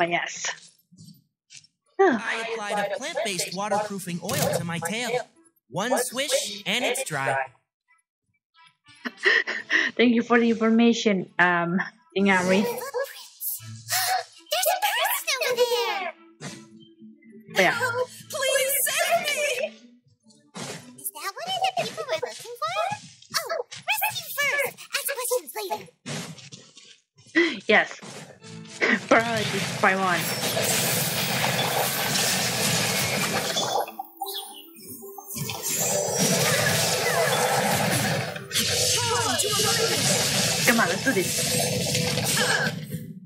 Oh, yes. Oh. I applied a plant-based waterproofing oil to my tail. One swish, and it's dry. Thank you for the information, Ingari. There's a person over there! Yeah. Please save me! Is that one of the people we're looking for? Oh, rescue first! Ask questions later. Yes. Priority by one. Come on, let's do this.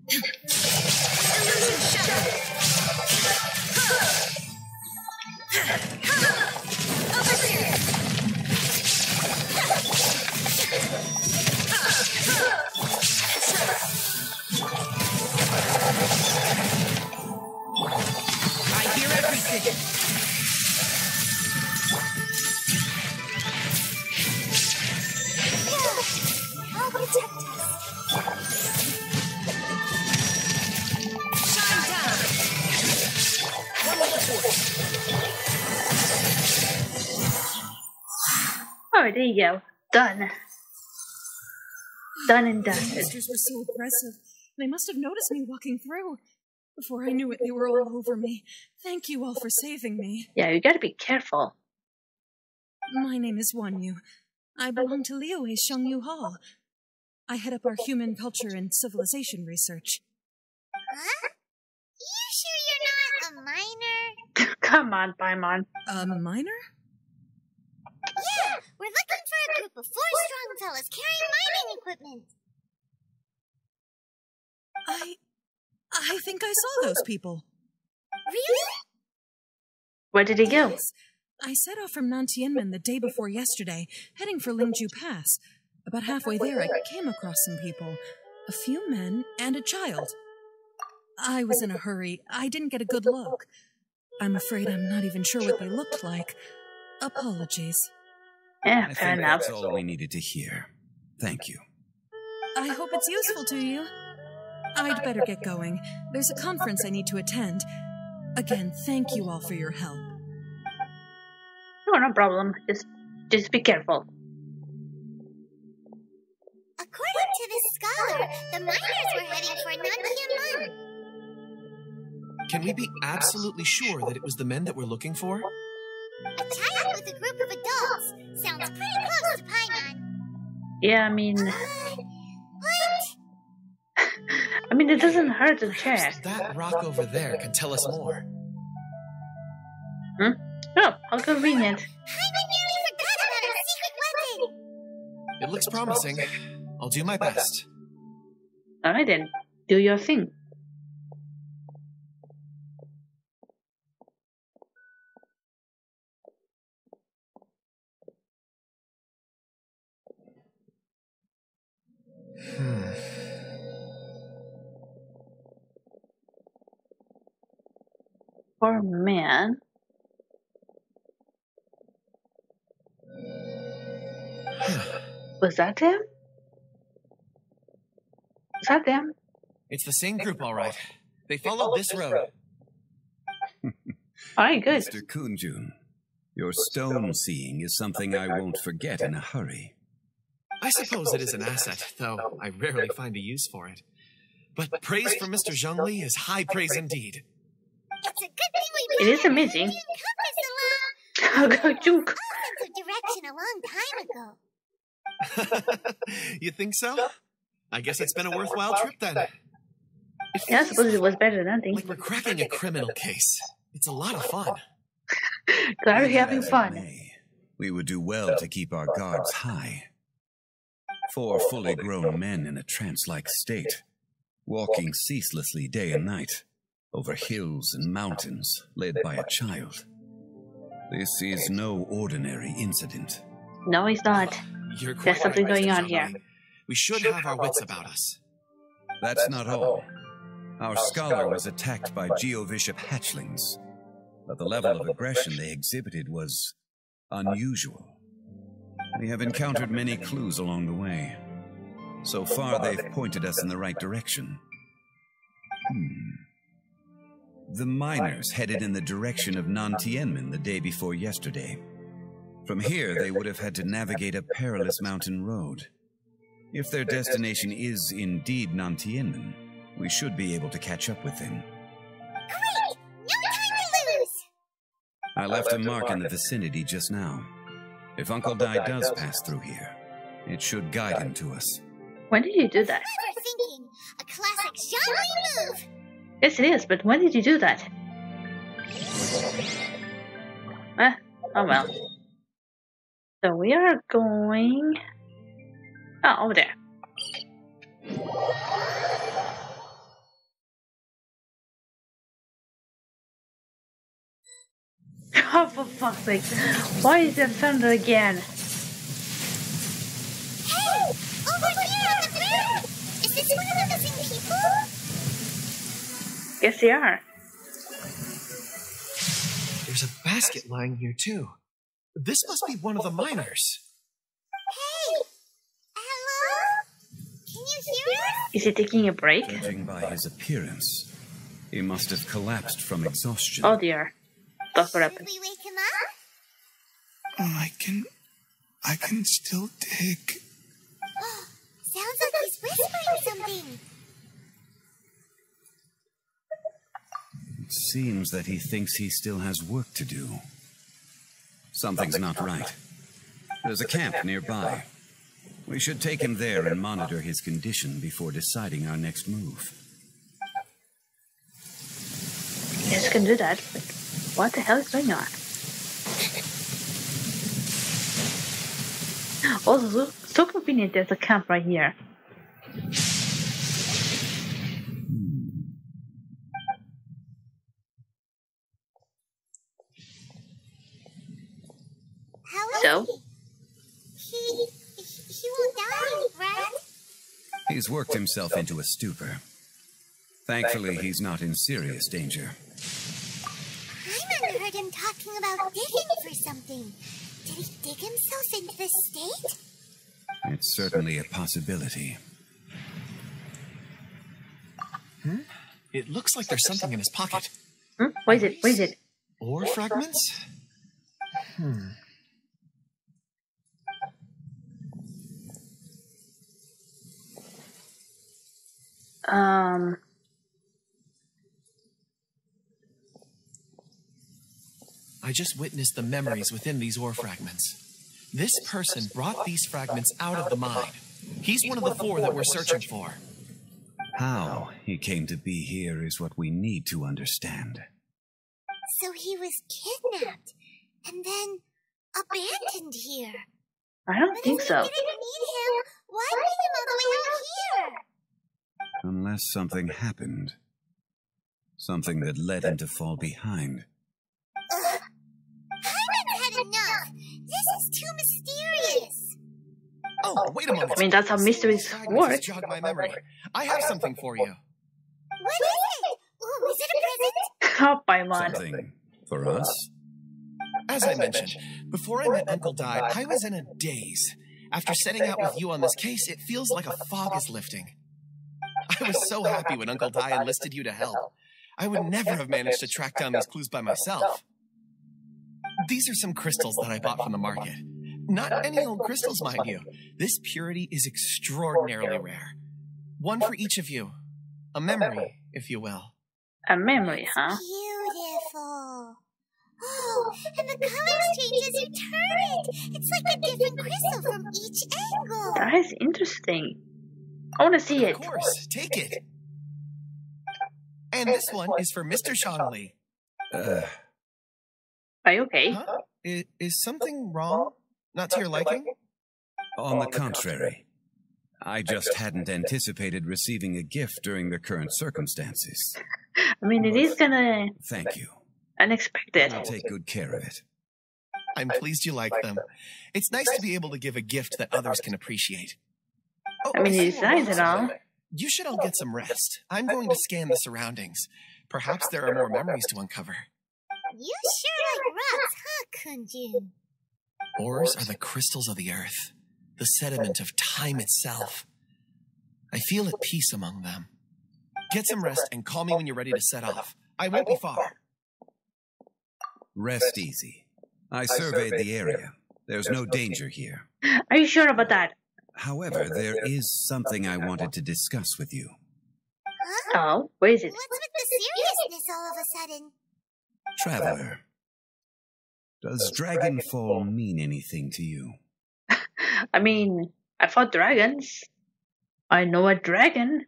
I hear everything. I'll protect us. Shine down! One with the force. Oh, there you go. Done. Done and done. The monsters were so aggressive. They must have noticed me walking through. Before I knew it, they were all over me. Thank you all for saving me. Yeah, you gotta be careful. My name is Wanyu. I belong to Liyue's Shangyu Hall. I head up our human culture and civilization research. Huh? You sure you're not a miner? Come on, Paimon. A miner? Yeah, we're looking for a group of 4 strong fellas carrying mining equipment. I think I saw those people. Really? Where did he go? Yes. I set off from Nantianmen the day before yesterday, heading for Lingju Pass. About halfway there, I came across some people. A few men and a child. I was in a hurry. I didn't get a good look. I'm afraid I'm not even sure what they looked like. Apologies. Yeah, I fair think enough. that's all we needed to hear. Thank you. I hope it's useful to you. I'd better get going. There's a conference I need to attend. Again, thank you all for your help. No problem. Just be careful. According to this scholar, the miners were heading for Nantianmen. Can we be absolutely sure that it was the men that we're looking for? A child with a group of adults. Sounds pretty close to Paimon. Yeah, I mean, What? I mean, it doesn't hurt to check. That rock over there can tell us more. Hmm? Oh, how convenient. Paimon nearly forgot about our secret weapon. It looks promising. I'll do my best. Alright then, do your thing. Poor man. Was that him? Was that them? It's the same group, all right. They followed this road. Alright, good. Mr. Kunjun, your stone seeing is something I won't forget in a hurry. I suppose it is an asset, though I rarely find a use for it. But praise for Mr. Zhongli is high praise indeed. It's a good thing we It is amazing. compass along I'll go juke. all sense of direction a long time ago. You think so? I guess it's been a worthwhile trip then. It Yeah, I feels suppose it was better than nothing. like we're cracking a criminal case. It's a lot of fun. Glad we're having As it fun. may, we would do well to keep our guards high. 4 fully grown men in a trance-like state, walking ceaselessly day and night, over hills and mountains, led by a child. This is no ordinary incident. No, he's not. You're quite There's something right, Mr. going on Zhongli. here. We should have our wits about us. That's not all. Our scholar was attacked by Geovishap hatchlings, but the level of aggression they exhibited was unusual. We have encountered many clues along the way. So far, they've pointed us in the right direction. The miners headed in the direction of Nantianmen the day before yesterday. From here, they would have had to navigate a perilous mountain road. If their destination is indeed Nantianmen, we should be able to catch up with them. Great! No time to lose! I left a mark in the vicinity just now. If Uncle Dai does pass through here, it should guide him to us. When did you do that? Clever thinking. A classic Zhongli move. Yes, it is, but when did you do that? Oh well. So we are going... Oh, over there. Oh, for fuck's sake. Why is there thunder again? Hey! Over here on the ground! Is this one of the missing people? Yes, they are. There's a basket lying here, too. This must be one of the miners. Hey! Hello? Can you hear us? Is he taking a break? Judging by his appearance, he must have collapsed from exhaustion. Oh dear. That's what Should happened. we wake him up? I can still dig. Sounds like he's whispering something. It seems that he thinks he still has work to do. Something's not right. There's a camp nearby. We should take him there and monitor his condition before deciding our next move. Yes, can do that, but what the hell is going on? Also, so convenient there's a camp right here. How is So? He won't die, right? He's worked himself into a stupor. Thankfully, he's not in serious danger. I heard him talking about digging for something. Did he dig himself into this state? It's certainly a possibility. It looks like there's something in his pocket. What is it? What is it? Ore fragments? I just witnessed the memories within these ore fragments. This person brought these fragments out of the mine. He's one of the 4 that we're searching for. How he came to be here is what we need to understand. So he was kidnapped and then abandoned here. I don't But think if so. we didn't need him, why bring him all the way out here? Unless something happened. Something that led him to fall behind. Hyman's had enough. This is too mysterious. Oh, wait a moment. I mean, that's how mysteries Fragments work. jog my memory. I have something for you. What is it? Ooh, is it a present? Help by one. Something for us? As I mentioned, before I met Uncle Dai, I was in a daze. After setting out with you on this case, it feels like a fog is lifting. I was so happy when Uncle Dai enlisted you to help. I would never have managed to track down these clues by myself. These are some crystals that I bought from the market. Not any old crystals, mind you. This purity is extraordinarily rare. One for each of you. A memory, if you will. A memory, huh? Beautiful. Oh, and the colors change as you turn it. It's like a different crystal from each angle. That is interesting. I want to see it. Of course, take it. And this one is for Mr. Zhongli. Are you okay? Huh? Is something wrong? Not to your liking? On the contrary, I just hadn't anticipated receiving a gift during the current circumstances. I mean, it is kinda Thank you. unexpected. I'll take good care of it. I'm pleased you like them. It's nice to be able to give a gift that others can appreciate. Oh, I mean, see it's we're nice wrong, and all. so you should all get some rest. I'm going to scan the surroundings. Perhaps there are more memories to uncover. You sure like rocks, huh, Kunjun? Ores are the crystals of the earth, the sediment of time itself. I feel at peace among them. Get some rest and call me when you're ready to set off. I won't be far. Rest easy. I surveyed the area. There's no danger here. Are you sure about that? However, there is something I wanted to discuss with you. Huh? Oh, where is it? What's with the seriousness all of a sudden? Traveler, does Dragonfall mean anything to you? I mean, I fought dragons. I know a dragon.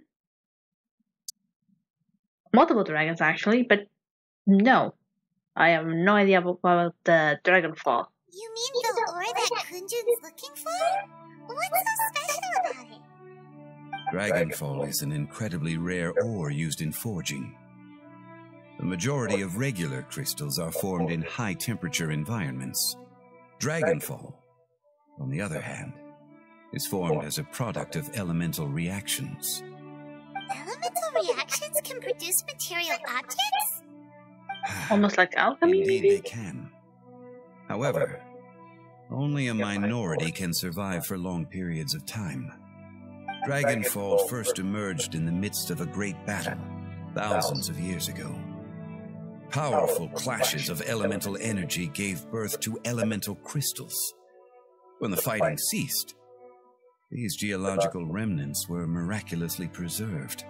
Multiple dragons, actually, but no. I have no idea about the Dragonfall. You mean the ore that Kunjun's looking for? What's so special about it? Dragonfall is an incredibly rare ore used in forging. The majority of regular crystals are formed in high-temperature environments. Dragonfall, on the other hand, is formed as a product of elemental reactions. Elemental reactions can produce material objects? Almost like alchemy, Indeed, maybe? they can. However, only a minority can survive for long periods of time. Dragonfall first emerged in the midst of a great battle, thousands of years ago. Powerful clashes of elemental energy gave birth to elemental crystals. When the fighting ceased, these geological remnants were miraculously preserved.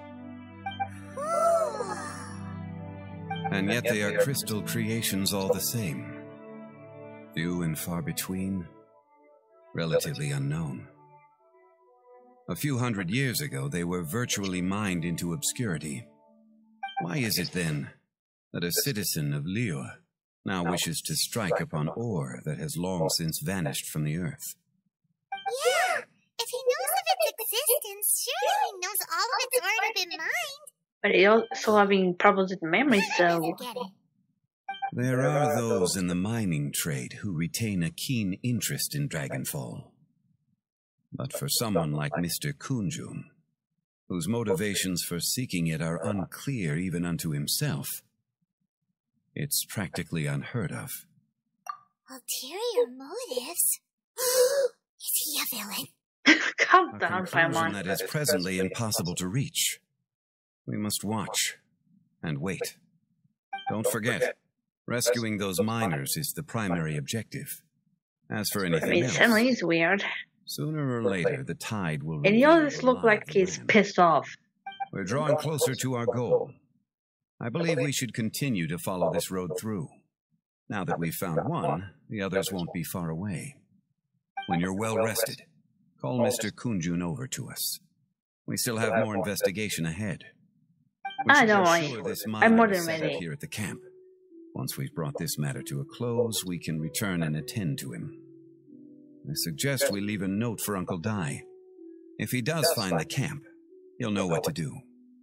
And yet they are crystal creations all the same. Few and far between, relatively unknown. A few hundred years ago, they were virtually mined into obscurity. Why is it then that a citizen of Liyue now wishes to strike upon ore that has long since vanished from the earth? Yeah, if he knows of its existence, surely he knows all of it's already been mined. But he also having problems with memory, so... Forget it. There are those in the mining trade who retain a keen interest in Dragonfall. But for someone like Mr. Kunjun, whose motivations for seeking it are unclear even unto himself, it's practically unheard of. Ulterior motives? Is he a villain? Calm A down, conclusion Paimon. that is presently impossible to reach. We must watch and wait. Don't forget, rescuing those miners is the primary objective. As for I anything mean, else, suddenly he's weird. sooner or later the tide will And he reveal always the look lie like of the he's land. pissed off. We're drawing closer to our goal. I believe we should continue to follow this road through. Now that we've found one, the others won't be far away. When you're well rested, call Mr. Kunjun over to us. We still have more investigation ahead. We I should don't ensure worry. this I'm mine more is than set up ready. here at the camp. Once we've brought this matter to a close, we can return and attend to him. I suggest we leave a note for Uncle Dai. If he does find the camp, he'll know what to do.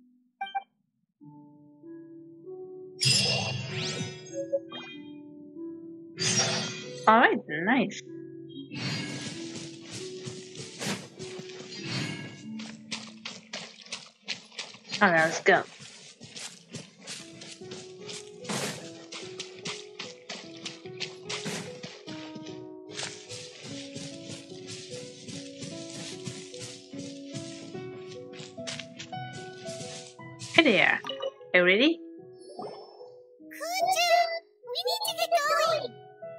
Alright, nice. Alright, let's go. Hey there. Are you ready? Kunjun, we need to get going.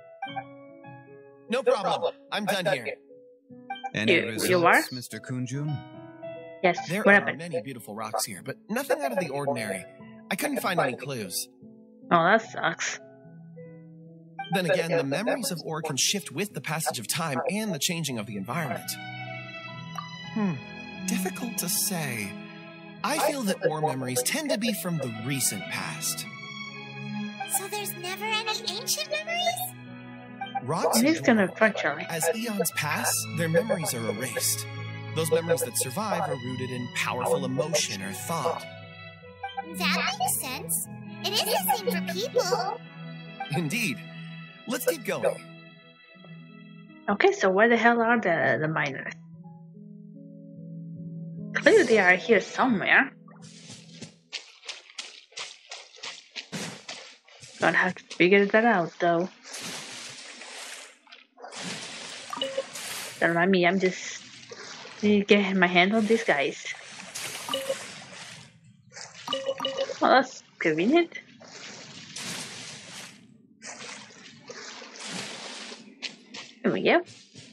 No problem. I'm done here. Any You results, are? Mr. Kunjun? Yes, There what are happened? many beautiful rocks here, but nothing out of the ordinary. I couldn't find any clues. Oh, that sucks. Then again, the memories of ore can shift with the passage of time and the changing of the environment. Difficult to say. I feel that ore memories tend to be from the recent past. So there's never any ancient memories? Rocks It is and kind ore, of actually. as eons pass, their memories are erased. Those memories that survive are rooted in powerful emotion or thought. That makes sense. It is the same for people. Indeed. Let's keep going. Okay, so where the hell are the miners? Clearly they are here somewhere. Gonna have to figure that out though. Don't mind me, I'm just getting my hand on these guys. Well, that's convenient. Here we go.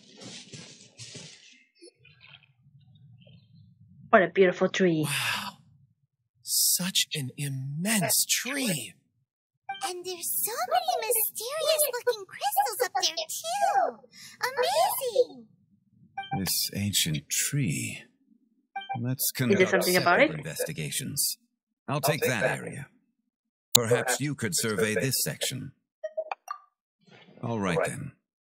What a beautiful tree. Wow. Such an immense tree. And there's so many mysterious-looking crystals up there, too. Amazing! This ancient tree. Let's Is conduct there something about separate it? investigations. I'll take that area. Perhaps you could survey this section. All right then.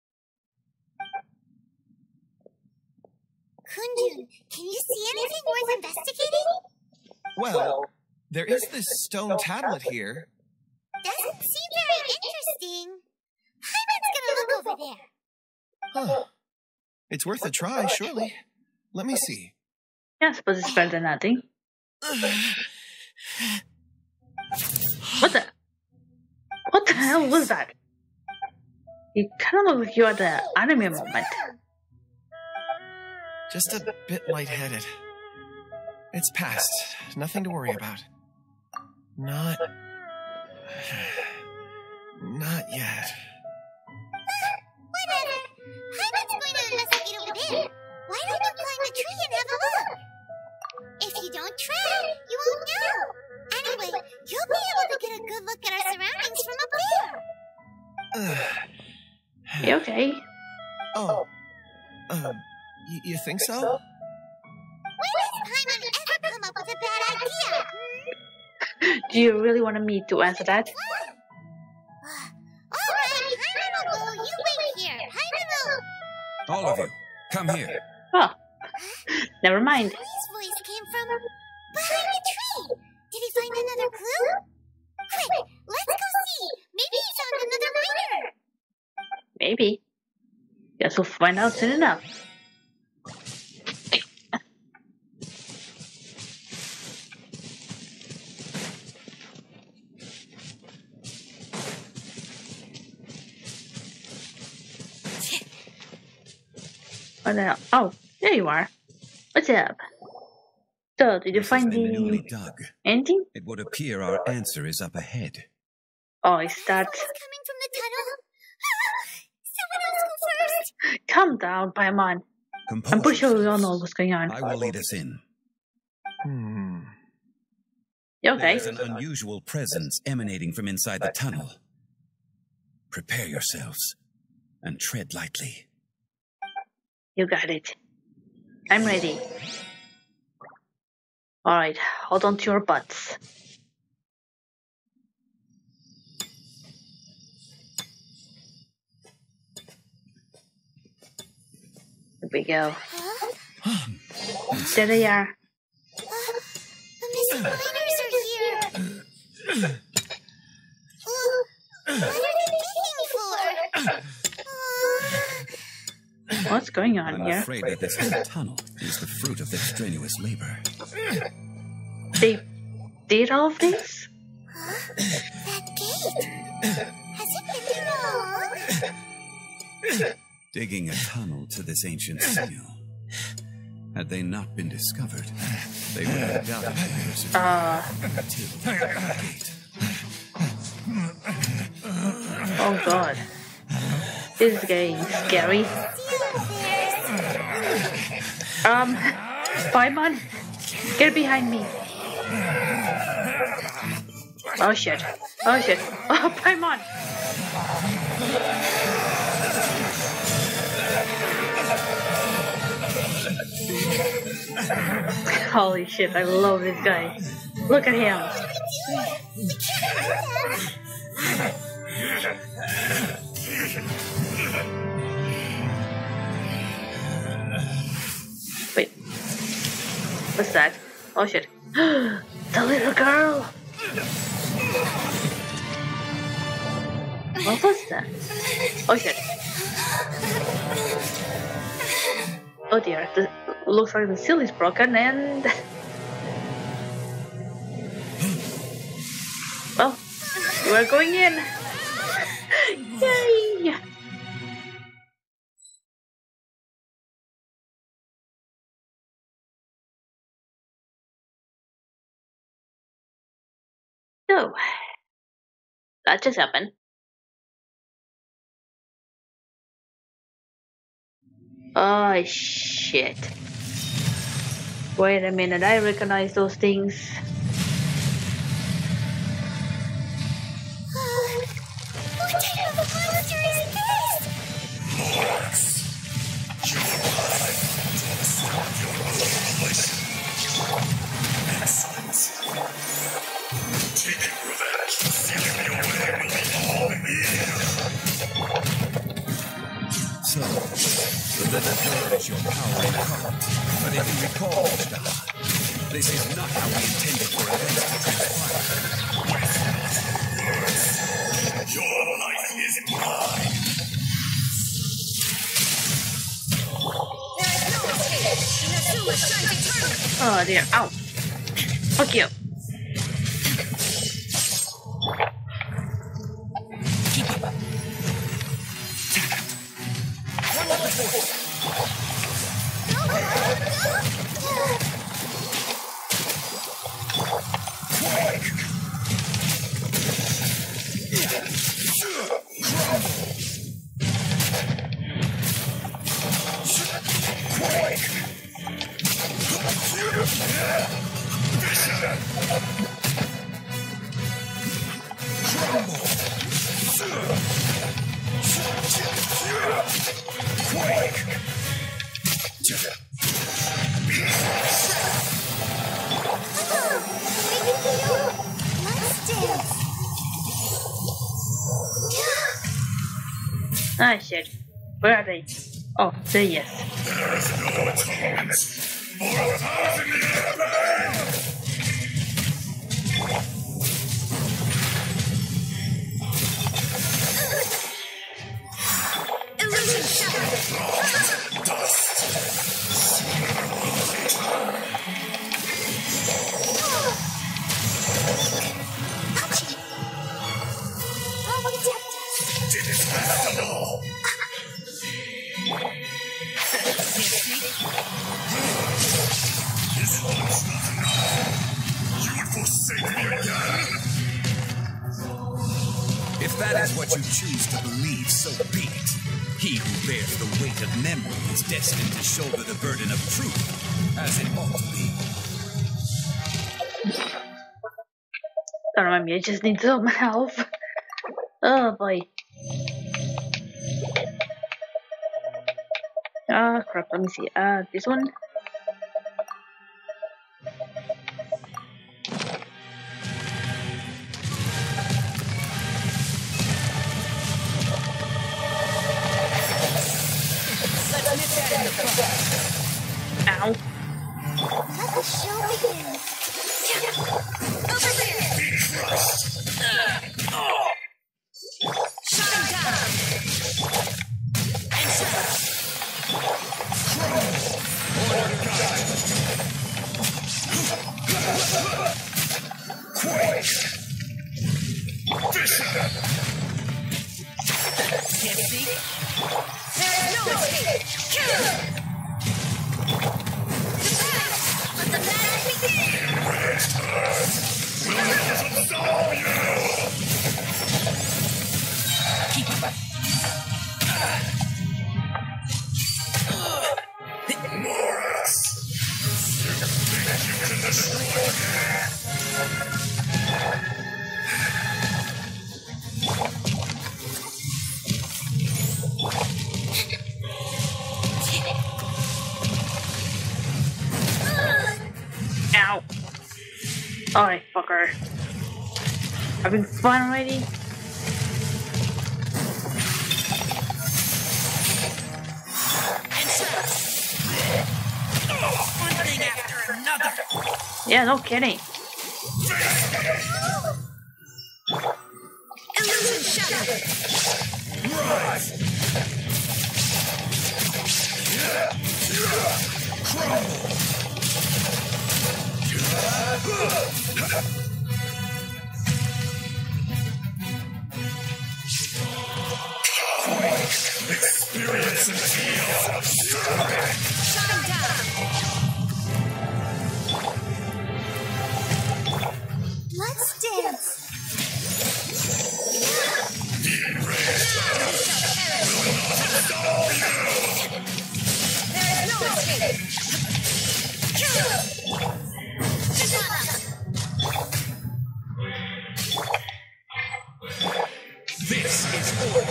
Kunjun, can you see anything worth investigating? Well, there is this stone tablet here. Doesn't seem very interesting. Paimon's gonna look over there. Huh. It's worth a try, surely. Let me see. Yeah, I suppose it's better than nothing. What the hell was that? You kind of look like you had an anime moment. Just a bit lightheaded. It's past. Nothing to worry about. Not yet. Whatever. Paimon's going to investigate over there. Why don't you climb the tree and have a look? If you don't try, you won't know. Anyway, you'll be able to get a good look at our surroundings from up there. You okay? Oh. You think so? When has Paimon ever come up with a bad idea? Do you really want me to answer that? All right, Paimon will go. You wait here. Paimon will... All of you, come here. Oh, never mind. His voice came from behind the tree. Did he find another clue? Quick, let's go see. Maybe he found another miner. Maybe. Guess we'll find out soon enough. What the hell? Oh, there you are. What's up? So, did you This has find been newly the dug. anything? It would appear our answer is up ahead. Oh, is that? Someone's coming from the tunnel. Someone else go first. Calm down, Paimon. Compose I'm pretty sure we all yourselves. know what's going on. I will lead us in. You okay? There's an unusual presence emanating from inside the tunnel. Prepare yourselves and tread lightly. You got it. I'm ready. Alright, hold on to your butts. Here we go. There they are. The missing miners are here. What are they digging for? What's going on I'm here? afraid that this whole tunnel is the fruit of their strenuous labor. They did all of this? That gate. Has it been there long? Digging a tunnel to this ancient seal. Had they not been discovered, they would have undoubtedly persevered until the gate. Oh god. This is getting scary. Paimon, get behind me. Oh shit. Oh shit. Oh, Paimon. Holy shit, I love this guy. Look at him. Wait. What's that? Oh shit. The little girl! What was that? Oh shit. Oh dear, looks like the seal is broken and... Well, we're going in! Yay! So, that just happened. Oh shit. Wait a minute, I recognize those things. What type of a monster is this? So, the little girl is your power incarnate. But if you recall, Mr. This is not how we intended for events to transpire. Your life is mine. There is no escape. Inazuma shines eternally. Oh dear, ow. Fuck you. Ah shit. Where are they? Oh, there yes. There is no atonement for a thousand year pain. Illusion shattered. Dust. Detestable. This one's not enough. You would forsake me again? If that is what you choose to believe, so be it. He who bears the weight of memory is destined to shoulder the burden of truth, as it ought to be. Don't remind me, I just need some health. Oh boy. Ah crap, let me see. This one? Ow. Let the show begin. Over there. Shine down. And shadow. Can't see. There is no escape. Kill. The past. Let the magic begin. Keep up. Ow. Alright, fucker. Having fun already? And shadow. One thing after another. Yeah, no kidding. Illusion shattered. Experience and feel. Shine down. Let's dance. The enraged will not stop you. This is order.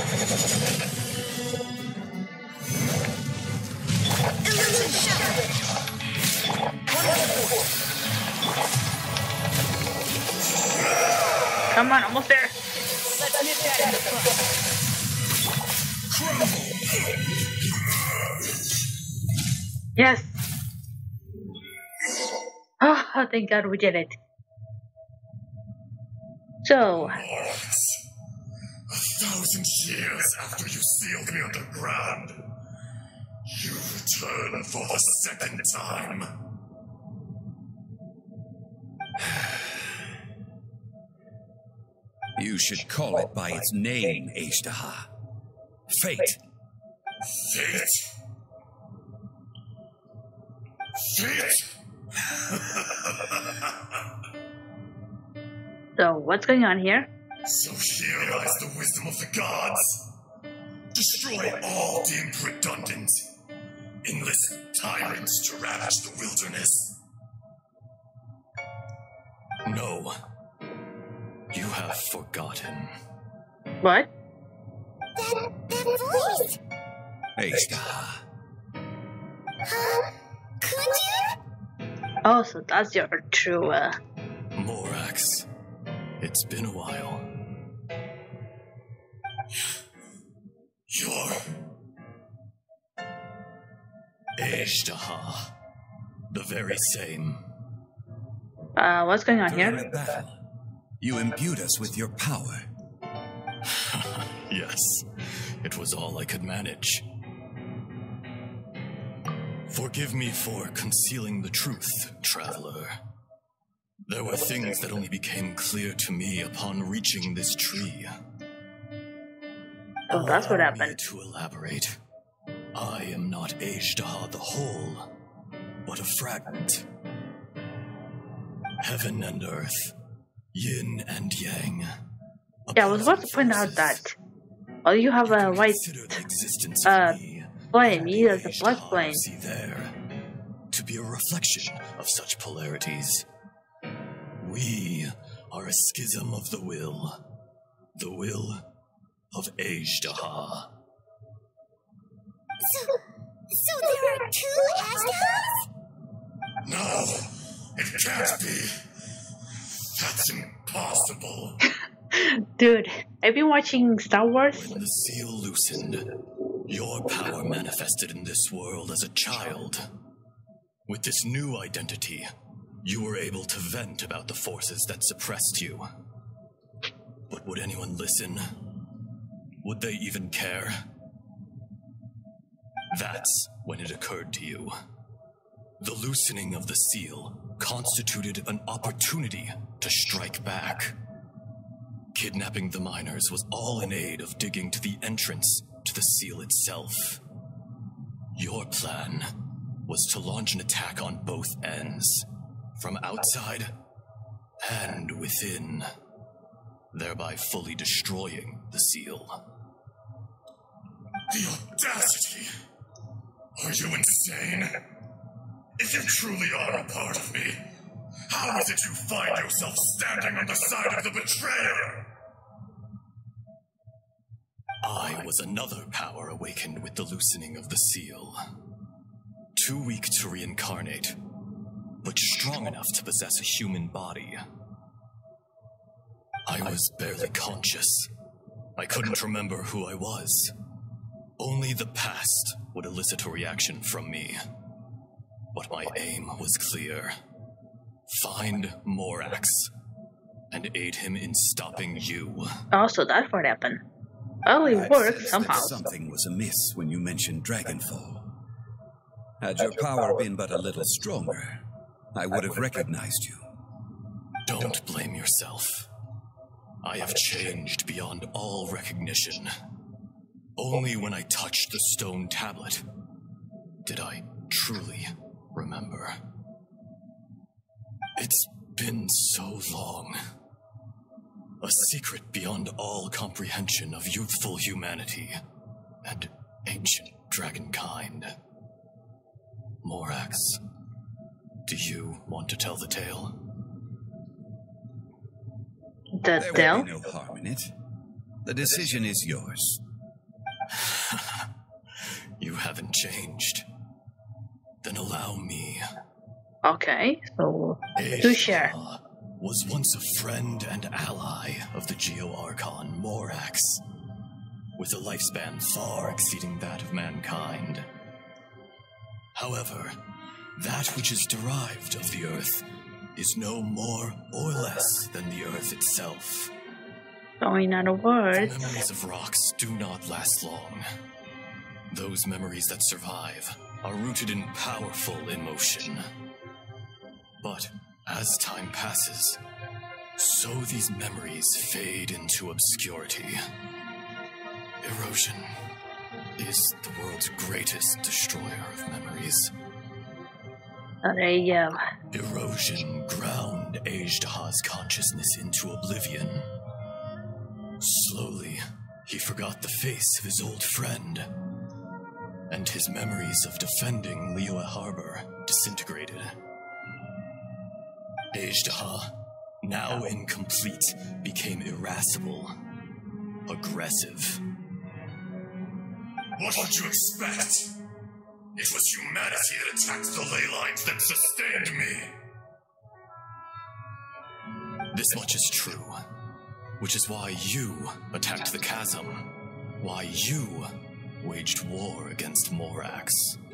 Illusion shadow. Come on, almost there. Let's nip that in the bud. Yes. Oh, thank God we did it. So, 1,000 years after you sealed me underground, you return for the second time. You should call it by its name, Ashtaha. Fate. Fate? Fate? so what's going on here? So here lies the wisdom of the gods. Destroy all deemed redundant. Enlist tyrants to ravage the wilderness. No. You have forgotten. What? That voice. Ashtaha. Kunju? Oh, so that's your true, Morax. It's been a while. You're... Ashtaha. The very same. what's going on During here? a battle, you imbued us with your power. Yes. It was all I could manage. Forgive me for concealing the truth, traveler. There were things that only became clear to me upon reaching this tree. Oh, that's what Allow me happened. to elaborate. I am not Ashtaha the whole, but a fragment. Heaven and earth, yin and yang. Yeah, I was about to point out that while you have a white Consider the existence of me. flame, he has a black Ashtaha flame. see there, to be a reflection of such polarities. We are a schism of the will of Ashtaha. So there are two Ashtahas? No, it can't be. That's impossible. Dude, I've been watching Star Wars. When the seal loosened, your power manifested in this world as a child. With this new identity, you were able to vent about the forces that suppressed you. But would anyone listen? Would they even care? That's when it occurred to you. The loosening of the seal constituted an opportunity to strike back. Kidnapping the miners was all in aid of digging to the entrance to the seal itself. Your plan was to launch an attack on both ends, from outside and within, thereby fully destroying the seal. The audacity! Are you insane? If you truly are a part of me, how is it you find yourself standing on the side of the betrayer? I was another power awakened with the loosening of the seal. Too weak to reincarnate, but strong enough to possess a human body. I was barely conscious. I couldn't remember who I was. Only the past would elicit a reaction from me. But my aim was clear. Find Morax and aid him in stopping you. Also, that's what happened. Well, it I'd worked sensed somehow. that something was amiss when you mentioned Dragonfall. Had your power been but a little stronger, I would have recognized you. Don't blame yourself. I have changed beyond all recognition. Only when I touched the stone tablet did I truly remember. It's been so long. A secret beyond all comprehension of youthful humanity and ancient dragonkind. Morax, do you want to tell the tale? The There Dell? will be no harm in it. The decision is yours. You haven't changed. Then allow me. Okay, so to share. Asia was once a friend and ally of the Geo-Archon Morax, with a lifespan far exceeding that of mankind. However, that which is derived of the Earth is no more or less than the Earth itself. Going out of The words. memories of rocks do not last long. Those memories that survive are rooted in powerful emotion. But as time passes, so these memories fade into obscurity. Erosion is the world's greatest destroyer of memories. Erosion ground Ajdaha's consciousness into oblivion. Slowly, he forgot the face of his old friend, and his memories of defending Liyue Harbor disintegrated. Ajdaha, now incomplete, became irascible, aggressive. What would you expect? It was humanity that attacked the ley lines that sustained me. This much is true, which is why you attacked the chasm, why you waged war against Morax.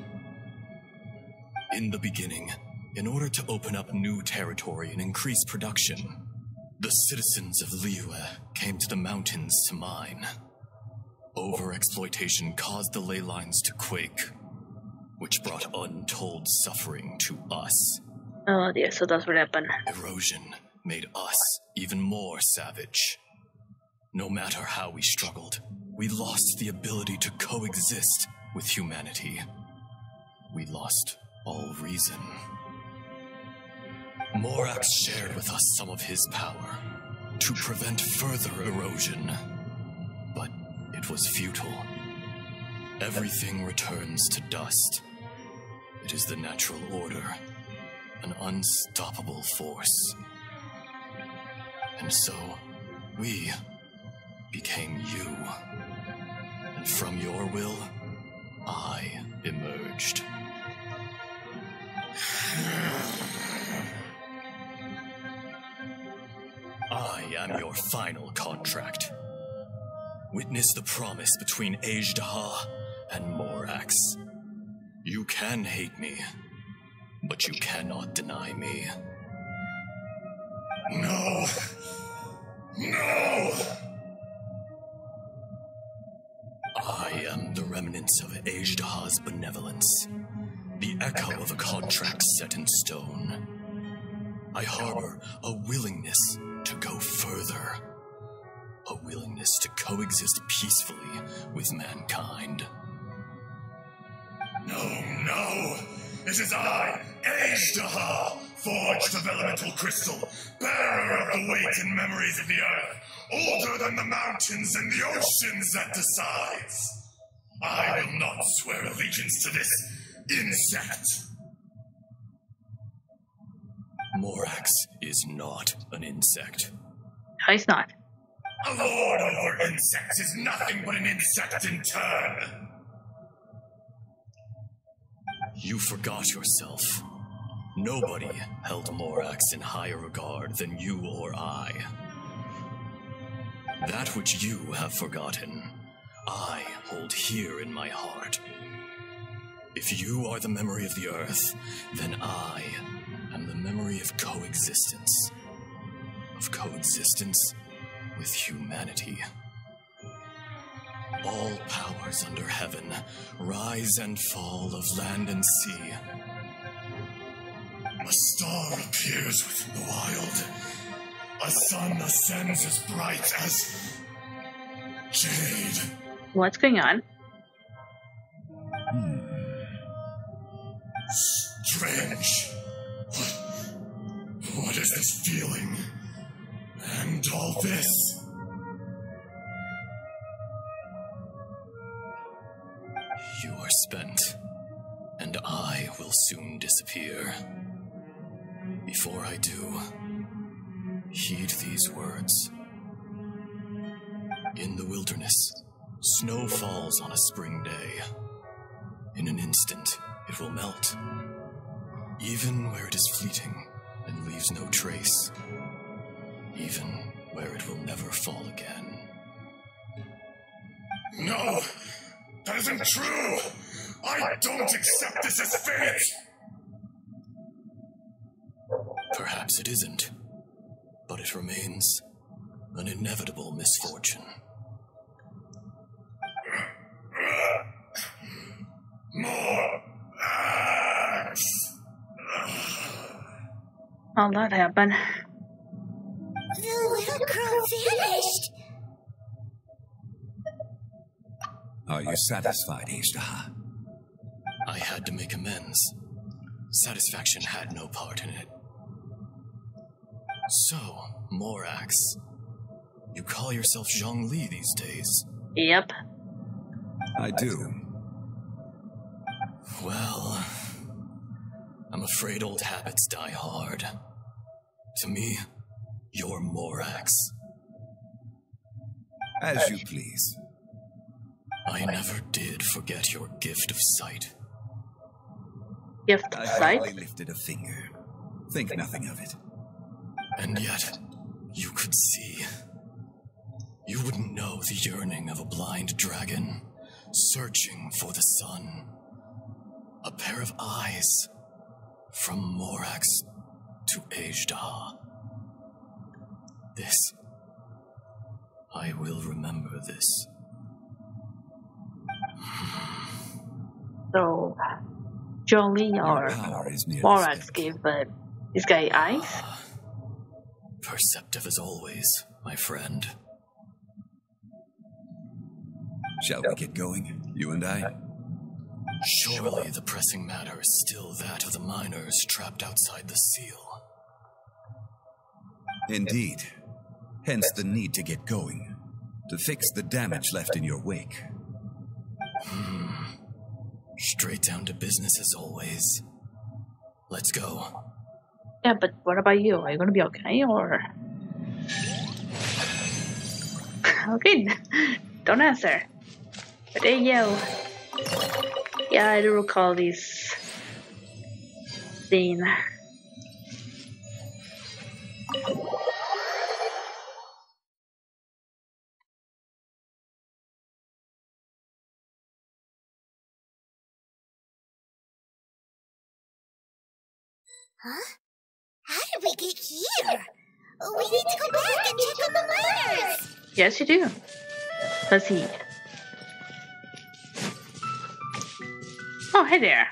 In the beginning, in order to open up new territory and increase production, the citizens of Liyue came to the mountains to mine. Overexploitation caused the ley lines to quake, which brought untold suffering to us. Oh dear, so that's what happened. Erosion made us even more savage. No matter how we struggled, we lost the ability to coexist with humanity. We lost all reason. Morax shared with us some of his power to prevent further erosion, but it was futile. Everything returns to dust. It is the natural order, an unstoppable force. And so, we became you. And from your will, I emerged. I am your final contract. Witness the promise between Ajdaha and Morax. You can hate me, but you cannot deny me. No. No! I am the remnants of Ajdaha's benevolence, the echo of a contract set in stone. I harbor a willingness to go further, a willingness to coexist peacefully with mankind. No! It is I, Ajdaha, forged of elemental crystal, bearer of the weight and memories of the earth, older than the mountains and the oceans that decides. I will not swear allegiance to this insect. Morax is not an insect. No, he's not. A lord over insects is nothing but an insect in turn. You forgot yourself. Nobody held Morax in higher regard than you or I. That which you have forgotten, I hold here in my heart. If you are the memory of the earth, then I am the memory of coexistence. Of coexistence with humanity. All powers under heaven, rise and fall of land and sea. A star appears within the wild. A sun ascends as bright as jade. What's going on? Strange. What is this feeling? And all this? You are spent, and I will soon disappear. Before I do, heed these words. In the wilderness, snow falls on a spring day. In an instant, it will melt, even where it is fleeting and leaves no trace, even where it will never fall again. No, that isn't true. I don't accept this as fate. Perhaps it isn't, but it remains an inevitable misfortune. More axe. How'd that happen? The little girl vanished. Are you satisfied, Ashtaha? I had to make amends. Satisfaction had no part in it. So, Morax, you call yourself Zhongli these days? Yep. I do. Well, I'm afraid old habits die hard. To me, you're Morax. As you please. I never did forget your gift of sight. Gift I of sight? hardly lifted a finger. Think nothing of it. And yet, you could see. You wouldn't know the yearning of a blind dragon, searching for the sun. A pair of eyes, from Morax to Ajda. This, I will remember this. So, Jolie Your or power is nearly Morax spent. gave this guy eyes? Perceptive as always, my friend. Shall we get going, you and I? Surely the pressing matter is still that of the miners trapped outside the seal. Indeed. Hence the need to get going. To fix the damage left in your wake. Straight down to business as always. Let's go. Yeah, but what about you? Are you gonna be okay, or...? Okay, don't answer. But there you go. Yeah, I do recall this scene. Huh? How did we get here? We need to go back and check on the miners. Yes, you do. Let's see. Oh, hey there.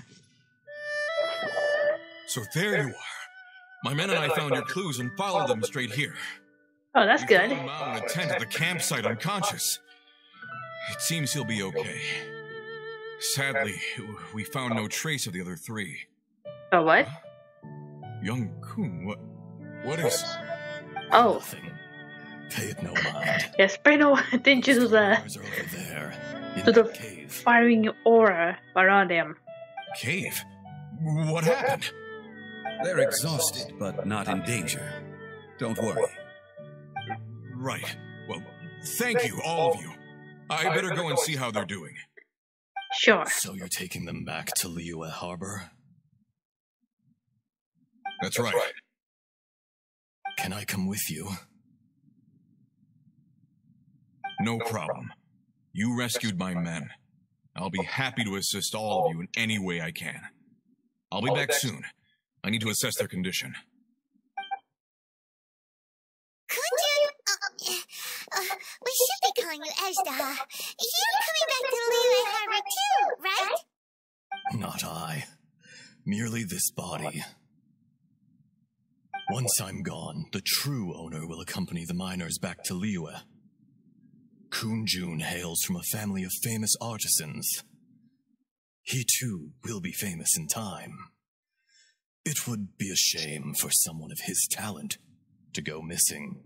So there you are. My men and I found your clues and followed them straight here. Oh, that's We good. found Mao in a tent at the campsite unconscious. It seems he'll be okay. Sadly, we found no trace of the other three. Oh, what? Young Kun, what is... Oh. Nothing. Pay it no mind. Yes, pay no attention to the Stars are over there, in to the that cave. firing aura around him. Cave? What happened? They're exhausted, but not in danger. Don't worry. Right. Well, thank you, all of you. I better go and see how they're doing. Sure. So you're taking them back to Liyue Harbor? That's right. Can I come with you? No problem. You rescued my men. I'll be happy to assist all of you in any way I can. I'll be back soon. I need to assess their condition. Kunjun, we should be calling you Ajda. You're coming back to Liyue Harbor too, right? Not I. Merely this body. Once I'm gone, the true owner will accompany the miners back to Liyue. Kunjun hails from a family of famous artisans. He too will be famous in time. It would be a shame for someone of his talent to go missing.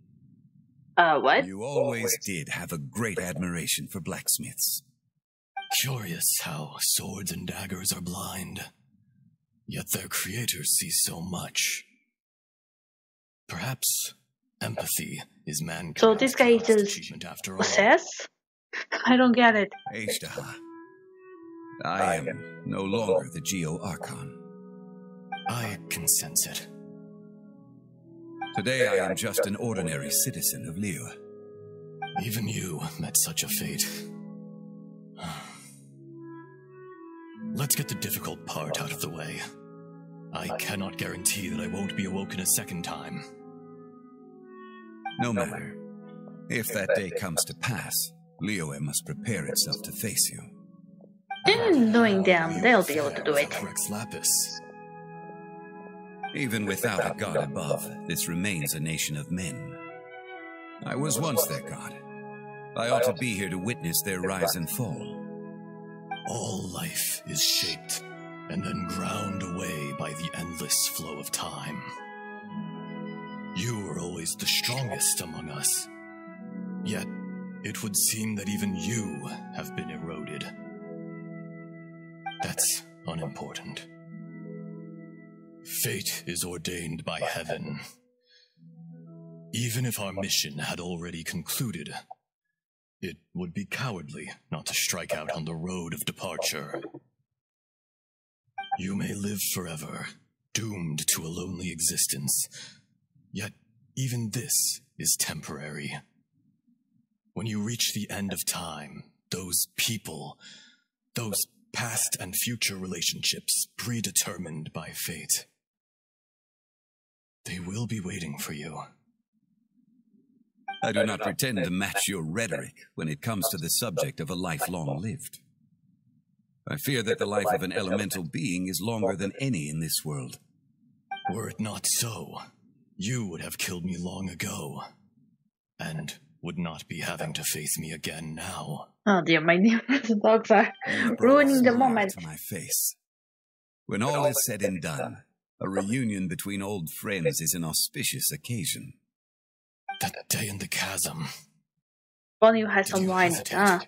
What? You always did have a great admiration for blacksmiths. Curious how swords and daggers are blind, yet their creators see so much. Perhaps empathy is mankind's So this guy is greatest just achievement after all. possessed? I don't get it. Ashtaha, I am no longer the Geo Archon. I can sense it. Today I am just an ordinary citizen of Liyue. Even you met such a fate. Let's get the difficult part out of the way. I cannot guarantee that I won't be awoken a second time. No matter. If that day comes to pass, Liyue must prepare itself to face you. Knowing them, they'll be able to do it. Rex Lapis. Even without a god above, this remains a nation of men. I was once their god. I ought to be here to witness their rise and fall. All life is shaped and then ground away by the endless flow of time. You are always the strongest among us. Yet, it would seem that even you have been eroded. That's unimportant. Fate is ordained by heaven. Even if our mission had already concluded, it would be cowardly not to strike out on the road of departure. You may live forever, doomed to a lonely existence. Yet, even this is temporary. When you reach the end of time, those people, those past and future relationships predetermined by fate, they will be waiting for you. I do not pretend to match your rhetoric when it comes to the subject of a life long lived. I fear that the life of an elemental being is longer than any in this world. Were it not so, you would have killed me long ago, and would not be having to face me again now. Oh dear, my neighbor's dogs are ruining the moment. To my face. When all is said and done, a reunion between old friends is an auspicious occasion. That day in the chasm. Bonnie has some wine. Ah.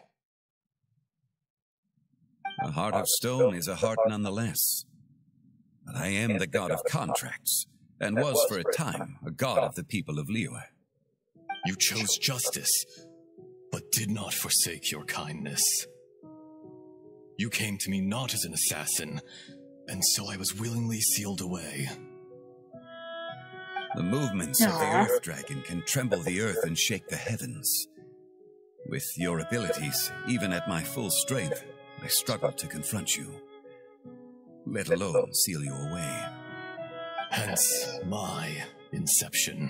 A heart of stone is a heart nonetheless. But I am the god of contracts, and was for a time a god of the people of Liyue. You chose justice, but did not forsake your kindness. You came to me not as an assassin, and so I was willingly sealed away. The movements of the Earth Dragon can tremble the earth and shake the heavens. With your abilities, even at my full strength, I struggle to confront you, let alone seal you away. Hence my inception.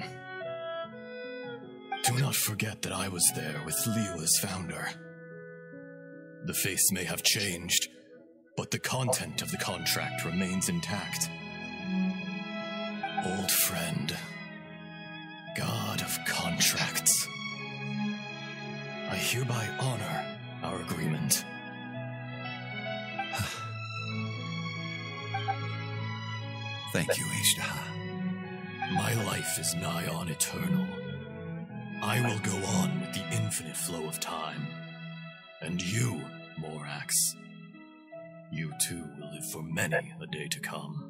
Do not forget that I was there with Liyue's founder. The face may have changed, but the content of the contract remains intact. Old friend, god of contracts, I hereby honor our agreement. Thank you, Ashtaha. My life is nigh on eternal. I will go on with the infinite flow of time. And you, Morax, you too will live for many a day to come.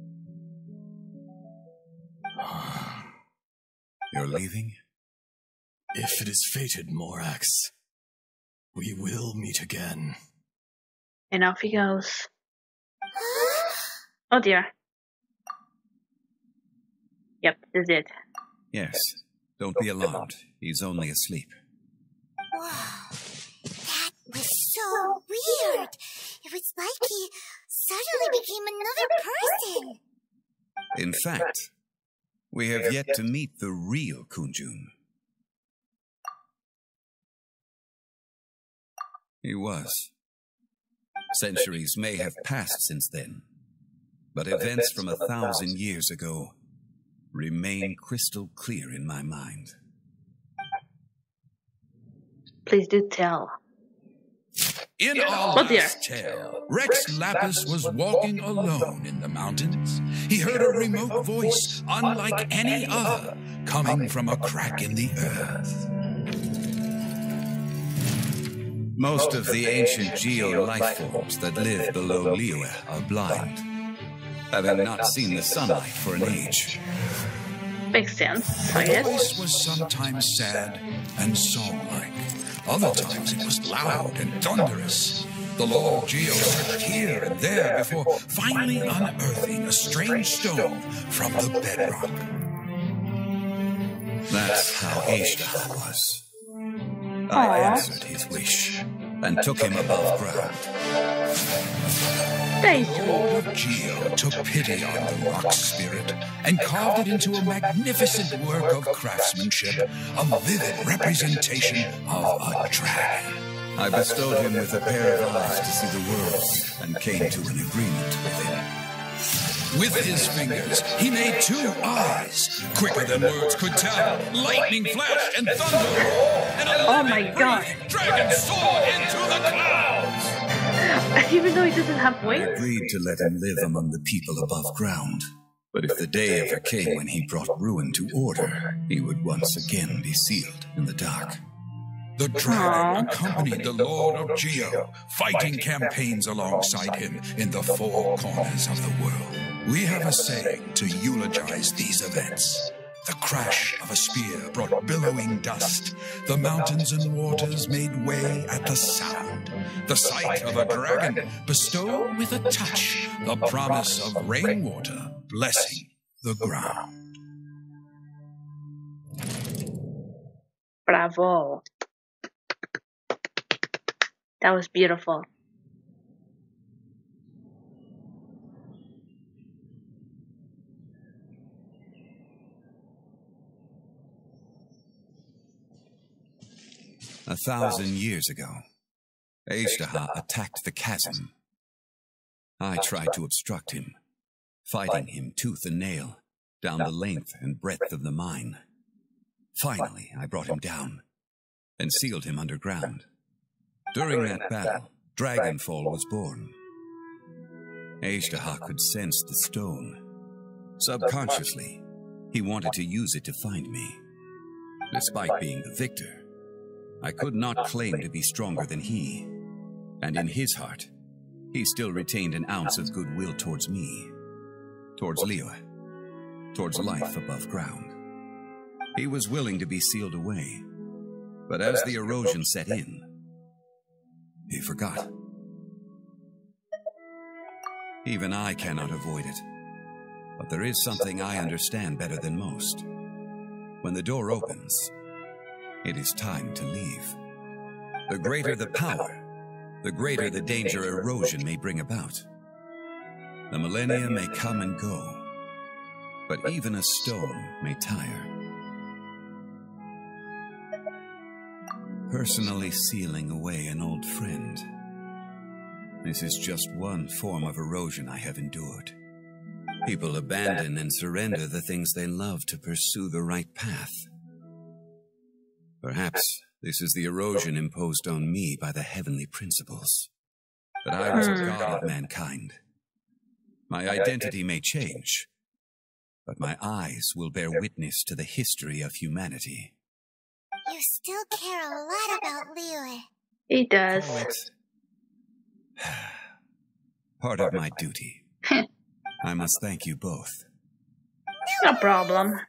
You're leaving? If it is fated, Morax, we will meet again. And off he goes. Oh dear. Yep, this is it. Yes. Don't be alarmed. He's only asleep. Wow. That was so weird. It was like he suddenly became another person. In fact, we have yet to meet the real Kunjun. He was. Centuries may have passed since then, but events from 1,000 years ago remain crystal clear in my mind. Please do tell. In our last tale, Rex Lapis was walking alone in the mountains. He heard a remote voice, unlike any other, coming from a crack in the earth. Most of the ancient Geo life forms that live below Liyue are blind, having not seen the sunlight for an age. Makes sense, I The guess. voice was sometimes sad and song-like. Other times it was loud and thunderous. The Lord Geo searched here and there before finally unearthing a strange stone from the bedrock. That's how Ashtaha was. I answered his wish and took him above ground. Very The sweet. Lord of Geo took pity on the rock spirit and carved it into a magnificent work of craftsmanship, a vivid representation of a dragon. I bestowed him with a pair of eyes to see the world and came to an agreement with him. With his fingers, he made 2 eyes. Quicker than words could tell, lightning flashed and thunder roared, and a Oh my god. dragon soared into the clouds. Even though he doesn't have I wings? agreed to let him live among the people above ground. But if the day ever came when he brought ruin to order, he would once again be sealed in the dark. The dragon accompanied the Lord of Geo, fighting campaigns alongside him in the 4 corners of the world. We have a saying to eulogize these events. The crash of a spear brought billowing dust. The mountains and waters made way at the sound. The sight of a dragon bestowed with a touch the promise of rainwater blessing the ground. Bravo. That was beautiful. A 1,000 years ago, Ashtaha attacked the chasm. I tried to obstruct him, fighting him tooth and nail down the length and breadth of the mine. Finally, I brought him down and sealed him underground. During that battle, Dragonfall was born. Ashtaha could sense the stone. Subconsciously, he wanted to use it to find me. Despite being the victor, I could not claim to be stronger than he. And in his heart, he still retained an ounce of goodwill towards me, towards Liyue, towards life above ground. He was willing to be sealed away, but as the erosion set in, he forgot. Even I cannot avoid it, but there is something I understand better than most. When the door opens, it is time to leave. The greater the power, the greater the danger erosion may bring about. The millennia may come and go, but even a stone may tire. Personally sealing away an old friend. This is just one form of erosion I have endured. People abandon and surrender the things they love to pursue the right path. Perhaps this is the erosion imposed on me by the heavenly principles. That I was a god of mankind. My identity may change, but my eyes will bear witness to the history of humanity. You still care a lot about Liyue. He does. Oh, it's part of my duty. I must thank you both. No problem.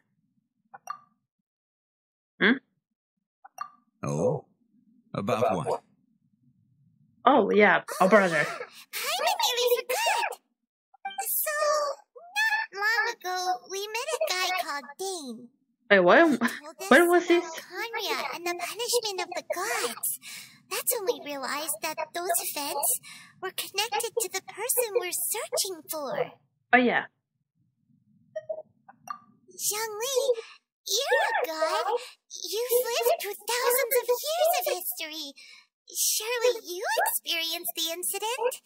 Oh? About what? Oh, yeah, a brother. I nearly forgot. So, not long ago, we met a guy called Dane. Wait, what? Told us When was this? about Khaenri'ah and the punishment of the gods. That's when we realized that those events were connected to the person we're searching for. Oh, yeah. Zhongli, you're a god. You've lived through thousands of years of history. Surely you experienced the incident?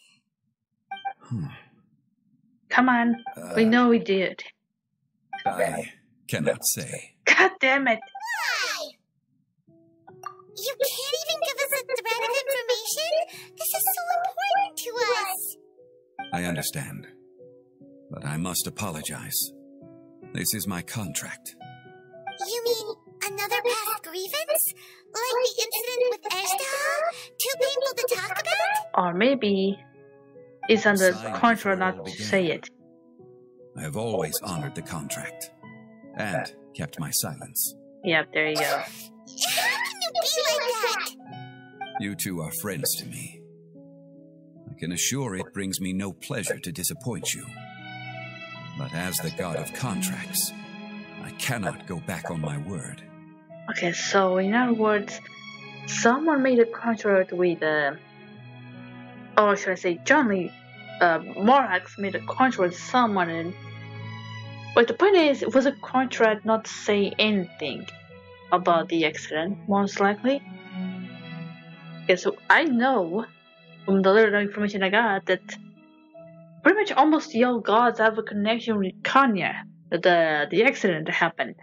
Come on. We know we did. I cannot say. God damn it. Why? You can't even give us a thread of information? This is so important to us. I understand. But I must apologize. This is my contract. You mean another past grievance? Like the incident with Ezreal? Too painful to talk about? Or maybe it's under Signed contract before it not all to began. say it. I have always honored the contract and kept my silence. Yep, there you go. How can you be like that? You two are friends to me. I can assure it brings me no pleasure to disappoint you. But as the god of contracts, I cannot go back on my word. Okay, so in other words, someone made a contract with, or should I say, Morax made a contract with someone, but the point is, it was a contract not to say anything about the accident, most likely. Okay, so I know from the little information I got that pretty much almost all gods have a connection with Kanya, the accident that happened.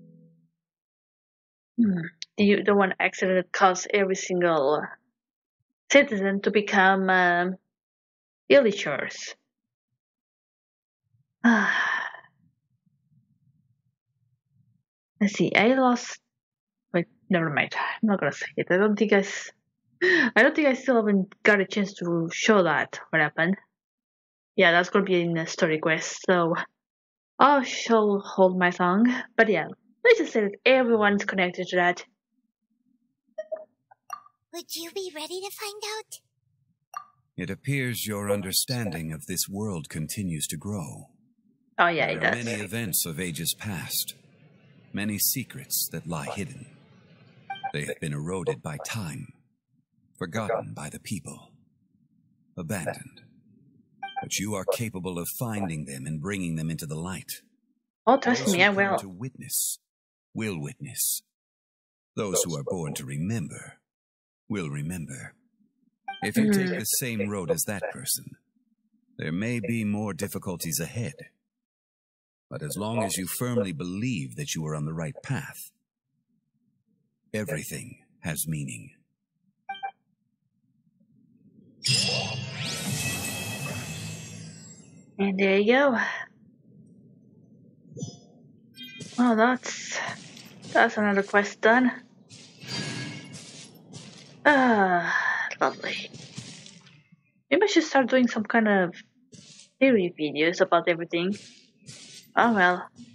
The one accident that caused every single citizen to become villagers. Let's see. I lost. Wait, never mind. I'm not gonna say it. I don't think I still haven't got a chance to show that what happened. Yeah, that's gonna be in the story quest. So I shall hold my tongue. But yeah, let's just say that everyone's connected to that. Would you be ready to find out? It appears your understanding of this world continues to grow. Oh yeah, it There are does. many events of ages past, many secrets that lie hidden. They have been eroded by time, forgotten by the people, abandoned. But you are capable of finding them and bringing them into the light. Oh, trust Those me, I who come will. to witness will witness. Those who are born to remember will remember. If you take the same road as that person, there may be more difficulties ahead. But as long as you firmly believe that you are on the right path, everything has meaning. And there you go. Well, that's another quest done. Lovely. Maybe I should start doing some kind of theory videos about everything. Oh well.